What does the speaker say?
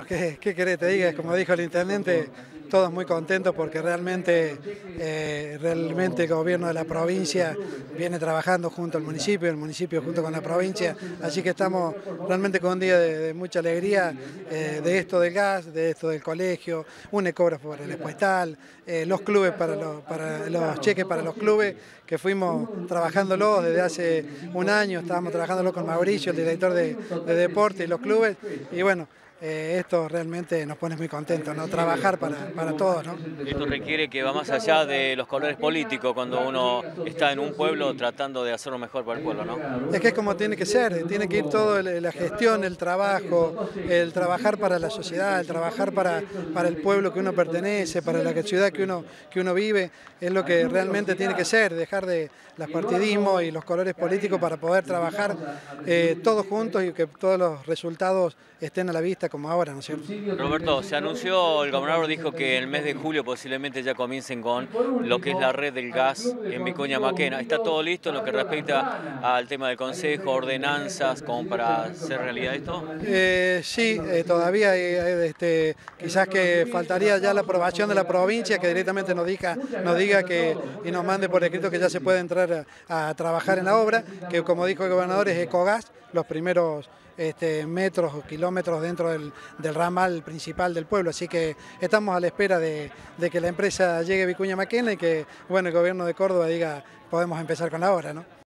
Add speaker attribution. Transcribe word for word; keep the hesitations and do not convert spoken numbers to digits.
Speaker 1: ¿qué, qué querés te diga? Como dijo el intendente, todos muy contentos porque realmente, eh, realmente el gobierno de la provincia viene trabajando junto al municipio, el municipio junto con la provincia, así que estamos realmente con un día de, de mucha alegría eh, de esto del gas, de esto del colegio, un ecógrafo para el espuestal, eh, los clubes para los, para los cheques para los clubes, que fuimos trabajándolo desde hace un año, estábamos trabajándolo con Mauricio, el director de, de deporte y los clubes, y bueno, Eh, esto realmente nos pone muy contentos, ¿no? Trabajar para, para todos, ¿no?
Speaker 2: Esto requiere que va más allá de los colores políticos cuando uno está en un pueblo tratando de hacerlo mejor para el pueblo, ¿no?
Speaker 1: Es que es como tiene que ser, tiene que ir todo la gestión, el trabajo, el trabajar para la sociedad, el trabajar para, para el pueblo que uno pertenece, para la ciudad que uno, que uno vive, es lo que realmente tiene que ser, dejar de los partidismos y los colores políticos para poder trabajar eh, todos juntos y que todos los resultados estén a la vista como ahora, ¿no es cierto?
Speaker 2: Roberto, se anunció, el gobernador dijo que el mes de julio posiblemente ya comiencen con lo que es la red del gas en Vicuña Maquena. ¿Está todo listo en lo que respecta al tema del consejo, ordenanzas, como para hacer realidad esto?
Speaker 1: Eh, sí, eh, todavía hay, hay, este, quizás que faltaría ya la aprobación de la provincia, que directamente nos diga, nos diga que, y nos mande por escrito que ya se puede entrar a, a trabajar en la obra, que como dijo el gobernador es Ecogas, los primeros Este, metros o kilómetros dentro del, del ramal principal del pueblo, así que estamos a la espera de, de que la empresa llegue a Vicuña Maquena y que bueno, el gobierno de Córdoba diga podemos empezar con la obra, ¿no?